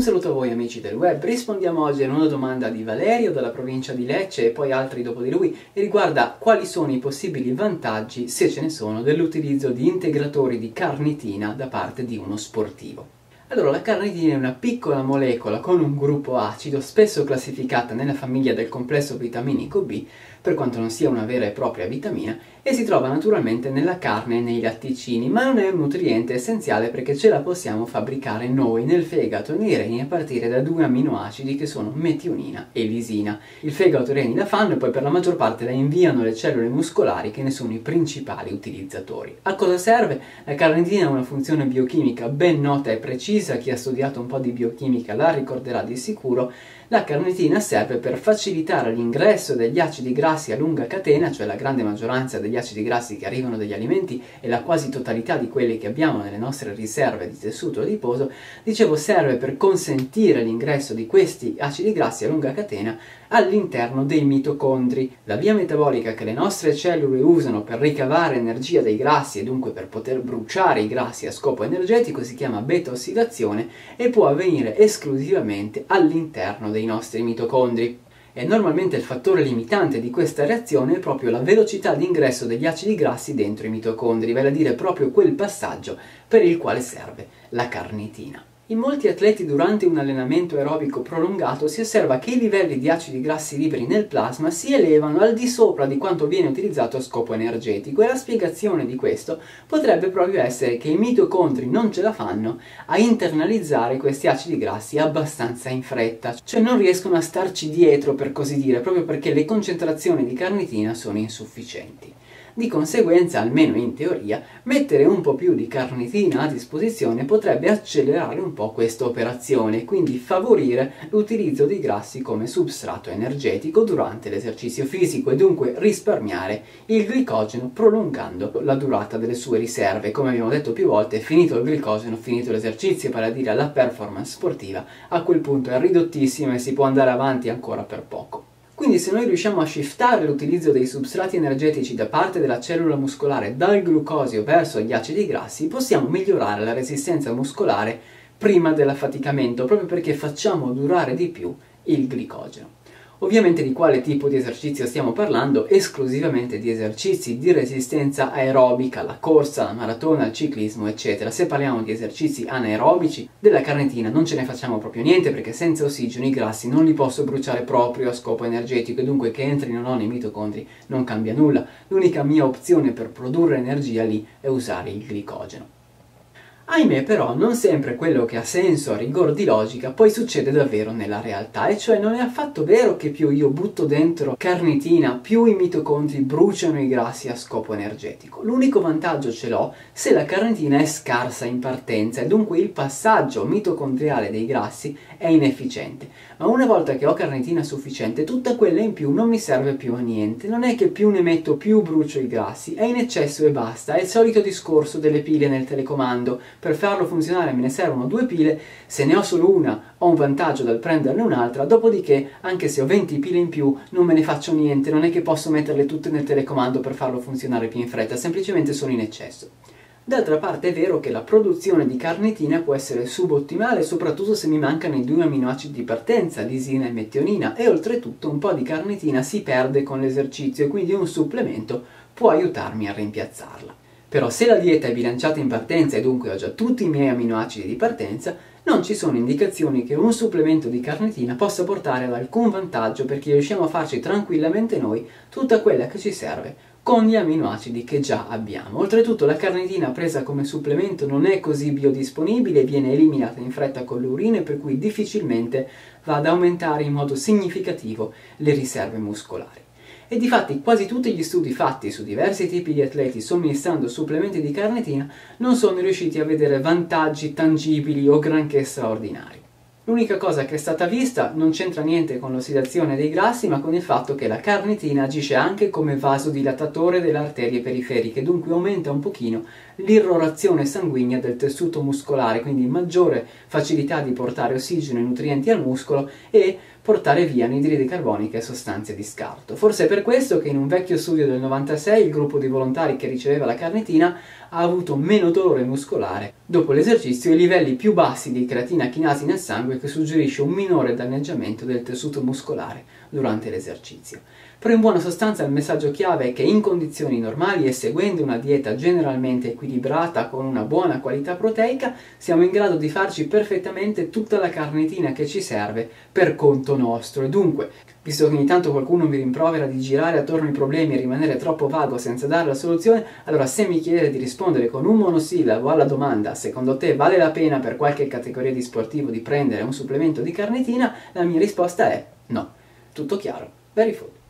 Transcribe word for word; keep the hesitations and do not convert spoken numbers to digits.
saluto a voi amici del web, rispondiamo oggi a una domanda di Valerio dalla provincia di Lecce e poi altri dopo di lui e riguarda quali sono i possibili vantaggi, se ce ne sono, dell'utilizzo di integratori di carnitina da parte di uno sportivo. Allora, la carnitina è una piccola molecola con un gruppo acido, spesso classificata nella famiglia del complesso vitaminico B, per quanto non sia una vera e propria vitamina, e si trova naturalmente nella carne e nei latticini, ma non è un nutriente essenziale perché ce la possiamo fabbricare noi nel fegato e nei reni a partire da due aminoacidi che sono metionina e lisina. Il fegato e i reni la fanno e poi per la maggior parte la inviano alle cellule muscolari che ne sono i principali utilizzatori. A cosa serve? La carnitina ha una funzione biochimica ben nota e precisa, chi ha studiato un po' di biochimica la ricorderà di sicuro. La carnitina serve per facilitare l'ingresso degli acidi grassi a lunga catena, cioè la grande maggioranza degli acidi grassi che arrivano dagli alimenti e la quasi totalità di quelli che abbiamo nelle nostre riserve di tessuto adiposo. Dicevo, serve per consentire l'ingresso di questi acidi grassi a lunga catena all'interno dei mitocondri. La via metabolica che le nostre cellule usano per ricavare energia dai grassi e dunque per poter bruciare i grassi a scopo energetico si chiama beta-ossidazione e può avvenire esclusivamente all'interno dei nostri mitocondri. E normalmente il fattore limitante di questa reazione è proprio la velocità di ingresso degli acidi grassi dentro i mitocondri, vale a dire proprio quel passaggio per il quale serve la carnitina. In molti atleti durante un allenamento aerobico prolungato si osserva che i livelli di acidi grassi liberi nel plasma si elevano al di sopra di quanto viene utilizzato a scopo energetico e la spiegazione di questo potrebbe proprio essere che i mitocondri non ce la fanno a internalizzare questi acidi grassi abbastanza in fretta, cioè non riescono a starci dietro per così dire, proprio perché le concentrazioni di carnitina sono insufficienti. Di conseguenza, almeno in teoria, mettere un po' più di carnitina a disposizione potrebbe accelerare un po' questa operazione e quindi favorire l'utilizzo di grassi come substrato energetico durante l'esercizio fisico e dunque risparmiare il glicogeno prolungando la durata delle sue riserve. Come abbiamo detto più volte, finito il glicogeno, finito l'esercizio, vale a dire la performance sportiva, a quel punto è ridottissima e si può andare avanti ancora per poco. Quindi se noi riusciamo a shiftare l'utilizzo dei substrati energetici da parte della cellula muscolare dal glucosio verso gli acidi grassi, possiamo migliorare la resistenza muscolare prima dell'affaticamento, proprio perché facciamo durare di più il glicogeno. Ovviamente di quale tipo di esercizio stiamo parlando? Esclusivamente di esercizi di resistenza aerobica, la corsa, la maratona, il ciclismo, eccetera. Se parliamo di esercizi anaerobici, della carnitina non ce ne facciamo proprio niente perché senza ossigeno i grassi non li posso bruciare proprio a scopo energetico e dunque che entrino o no nei mitocondri non cambia nulla. L'unica mia opzione per produrre energia lì è usare il glicogeno. Ahimè però non sempre quello che ha senso a rigor di logica poi succede davvero nella realtà, e cioè non è affatto vero che più io butto dentro carnitina più i mitocondri bruciano i grassi a scopo energetico. L'unico vantaggio ce l'ho se la carnitina è scarsa in partenza e dunque il passaggio mitocondriale dei grassi è inefficiente, ma una volta che ho carnitina sufficiente tutta quella in più non mi serve più a niente. Non è che più ne metto più brucio i grassi, è in eccesso e basta. È il solito discorso delle pile nel telecomando. Per farlo funzionare me ne servono due pile, se ne ho solo una ho un vantaggio dal prenderne un'altra, dopodiché anche se ho venti pile in più non me ne faccio niente, non è che posso metterle tutte nel telecomando per farlo funzionare più in fretta, semplicemente sono in eccesso. D'altra parte è vero che la produzione di carnitina può essere subottimale, soprattutto se mi mancano i due aminoacidi di partenza, lisina e metionina, e oltretutto un po' di carnitina si perde con l'esercizio e quindi un supplemento può aiutarmi a rimpiazzarla. Però se la dieta è bilanciata in partenza e dunque ho già tutti i miei aminoacidi di partenza, non ci sono indicazioni che un supplemento di carnitina possa portare ad alcun vantaggio perché riusciamo a farci tranquillamente noi tutta quella che ci serve con gli aminoacidi che già abbiamo. Oltretutto la carnitina presa come supplemento non è così biodisponibile e viene eliminata in fretta con le urine, per cui difficilmente va ad aumentare in modo significativo le riserve muscolari. E difatti quasi tutti gli studi fatti su diversi tipi di atleti somministrando supplementi di carnitina non sono riusciti a vedere vantaggi tangibili o granché straordinari. L'unica cosa che è stata vista non c'entra niente con l'ossidazione dei grassi, ma con il fatto che la carnitina agisce anche come vasodilatatore delle arterie periferiche, dunque aumenta un pochino l'irrorazione sanguigna del tessuto muscolare, quindi maggiore facilità di portare ossigeno e nutrienti al muscolo e portare via anidride carbonica e sostanze di scarto. Forse è per questo che in un vecchio studio del novantasei il gruppo di volontari che riceveva la carnitina ha avuto meno dolore muscolare dopo l'esercizio e livelli più bassi di creatina chinasi nel sangue, che suggerisce un minore danneggiamento del tessuto muscolare durante l'esercizio. Però in buona sostanza il messaggio chiave è che in condizioni normali e seguendo una dieta generalmente equilibrata con una buona qualità proteica siamo in grado di farci perfettamente tutta la carnitina che ci serve per conto nostro. E dunque, visto che ogni tanto qualcuno mi rimprovera di girare attorno ai problemi e rimanere troppo vago senza dare la soluzione, allora se mi chiedete di rispondere con un monosillabo alla domanda secondo te vale la pena per qualche categoria di sportivo di prendere un supplemento di carnitina, la mia risposta è no. Tutto chiaro? Very food.